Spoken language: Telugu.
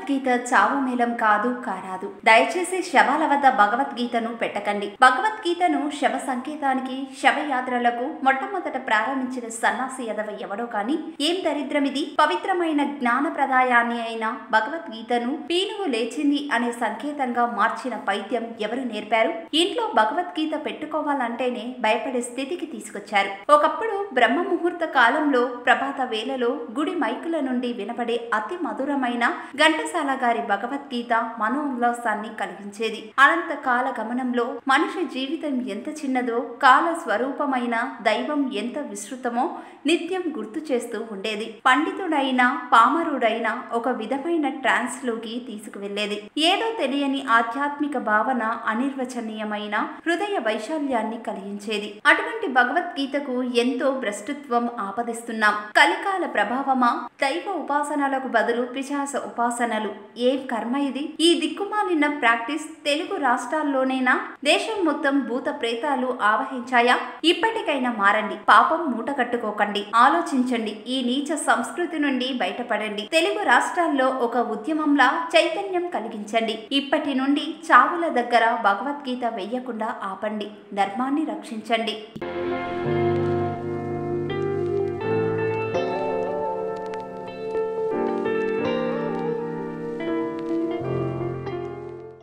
భగవద్గీత చావు మేళం కాదు కారాదు. దయచేసి శవాల వద్ద భగవద్గీతను పెట్టకండి. భగవద్గీతను శవ సంకేతానికి, శవయాత్రలకు మొట్టమొదట ప్రారంభించిన సన్నాసి యదవ ఎవడో కాని ఏం దరిద్రమిది? పవిత్రమైన జ్ఞాన ప్రదాయాన్ని అయిన భగవద్గీతను పీనుగు లేచింది అనే సంకేతంగా మార్చిన పైత్యం ఎవరు నేర్పారు? ఇంట్లో భగవద్గీత పెట్టుకోవాలంటేనే భయపడే స్థితికి తీసుకొచ్చారు. ఒకప్పుడు బ్రహ్మ ముహూర్త కాలంలో ప్రభాత వేళలో గుడి మైకుల నుండి వినపడే అతి మధురమైన ఘంటసాల గారి భగవద్గీత మనోల్లాసాన్ని కలిగించేది. అనంత కాల గమనంలో మనిషి జీవితం ఎంత చిన్నదో, కాల స్వరూపమైన దైవం ఎంత విస్తృతమో నిత్యం గుర్తు చేస్తూ ఉండేది. పండితుడైన పామరుడైన ఒక విధమైన ట్రాన్స్ లోకి తీసుకువెళ్లేది. ఏదో తెలియని ఆధ్యాత్మిక భావన అనిర్వచనీయమైన హృదయ వైశాల్యాన్ని కలిగించేది. అటువంటి భగవద్గీతకు ఎంతో భ్రష్టత్వం ఆపదిస్తున్నాం. కలికాల ప్రభావమా? దైవ ఉపాసనలకు బదులు పిశాచ ఉపాసనలు. ఏం కర్మ ఇది? ఈ దిక్కుమాలిన ప్రాక్టీస్ తెలుగు రాష్ట్రాల్లోనేనా? దేశం మొత్తం భూత ప్రేతాలు ఆవహించాయా? ఇప్పటికైనా మారండి. పాపం మూట కట్టుకోకండి. ఆలోచించండి. ఈ నీచ సంస్కృతి నుండి బయటపడండి. తెలుగు రాష్ట్రాల్లో ఒక ఉద్యమంలా చైతన్యం కలిగించండి. ఇప్పటి నుండి చావుల దగ్గర భగవద్గీత వెయ్యకుండా ఆపండి. ధర్మాన్ని రక్షించండి.